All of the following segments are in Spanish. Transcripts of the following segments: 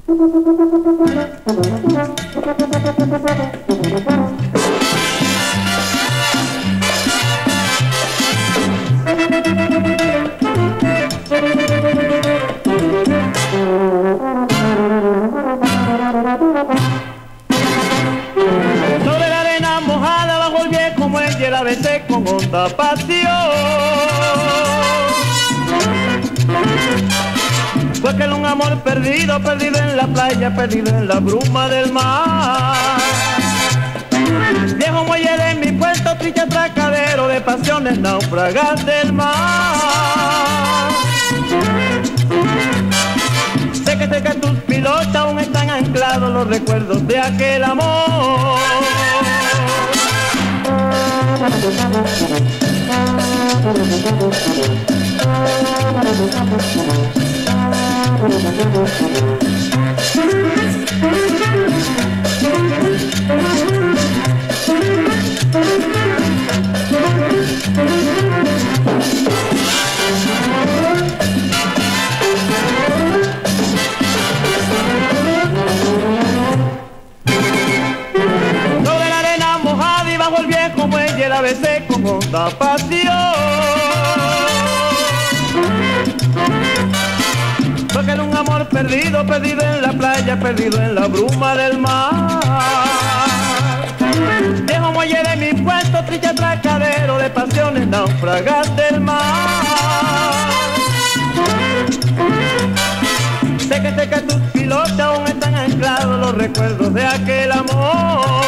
Sobre la arena mojada bajo el viejo muelle la besé con honda pasión. Fue que era un amor perdido, perdido en la playa, perdido en la bruma del mar. Viejo muelle de mi puerto, triste atracadero de pasiones náufragas del mar. Sé que tus pilotos aún están anclados los recuerdos de aquel amor. Sobre la arena mojada y bajo el viejo muelle la besé con honda pasión. Porque era un amor perdido, perdido en la playa, perdido en la bruma del mar. Viejo muelle de mi puerto, triste atracadero de pasiones náufragas del mar. Sé que tus pilotos aún están anclados los recuerdos de aquel amor.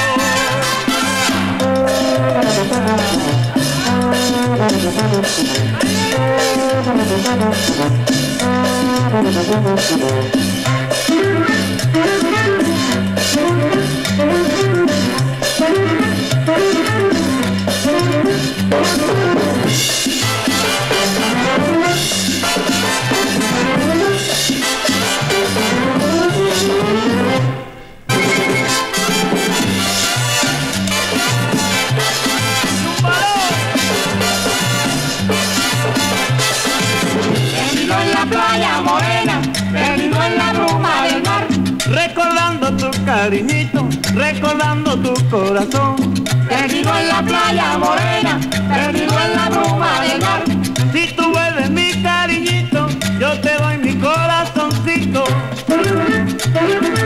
Playa morena, perdido en la bruma del mar. Recordando tu cariñito, recordando tu corazón. Perdido en la playa morena, perdido en la bruma del mar. Si tú vuelves mi cariñito, yo te doy mi corazoncito.